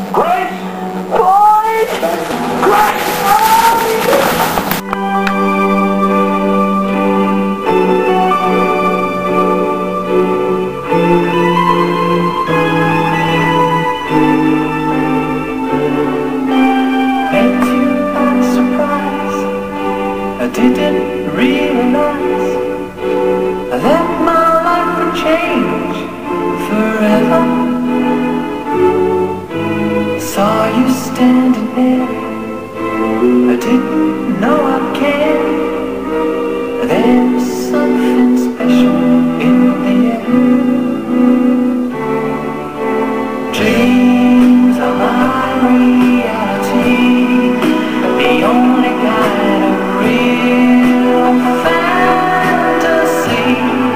Grace Floyd! Grace Floyd! Met you by surprise. I didn't realize that my life would change forever. Saw you standing there, I didn't know I'd care. There was something special in the air. Dreams are my reality, the only kind of real fantasy.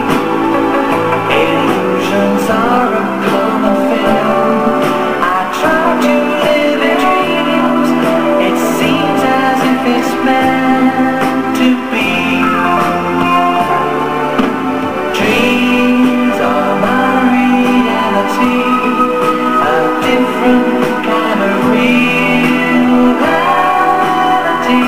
Illusions are a clover film. I try to live in dreams. It seems as if it's meant to be. Dreams are my reality, a different kind of reality.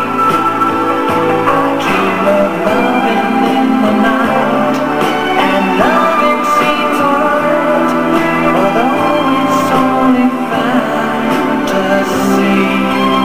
I dream of loving in the night, and loving seems alright, although it's only fantasy.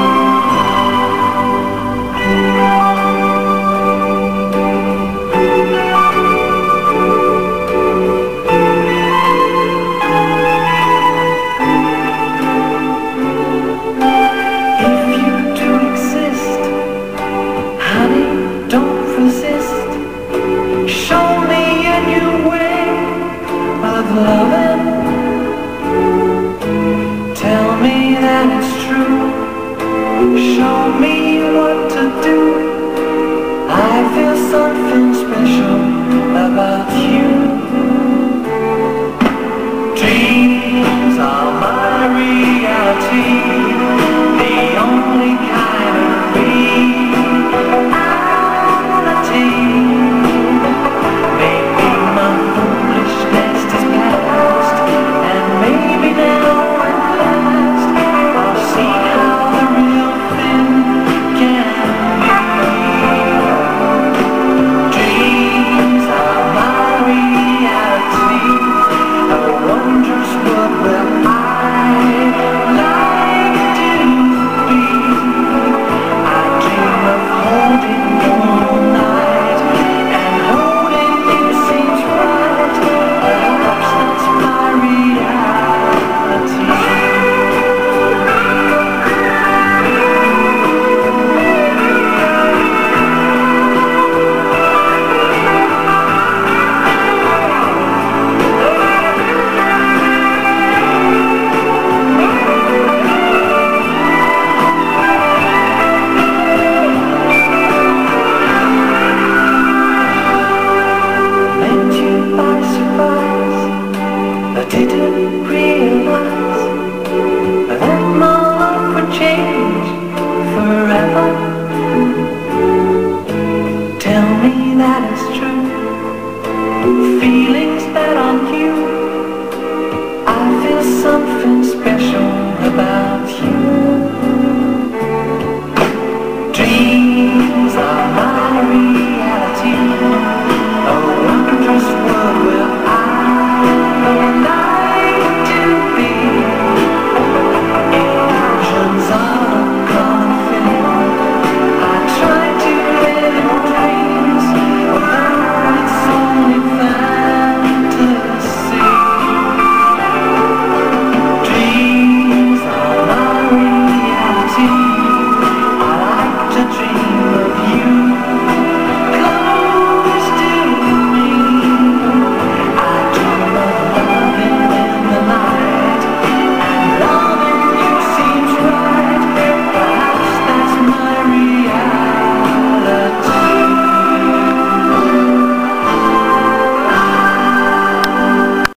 If you do exist, honey, don't resist. Show me a new way of loving. Tell me that it's true. Show me what to do. I feel something special about you. Dreams are my reality, the only kind of reality. Maybe my foolishness is past, and maybe now at last I'll see how the real thing can be. Dreams are my reality, a wondrous world where I like to be. I dream of holding you all night, and holding you seems right. Perhaps that's my reality. Met you by surprise. I didn't realize that my life would change forever. Tell me that it's true. Feelings that on you, I feel something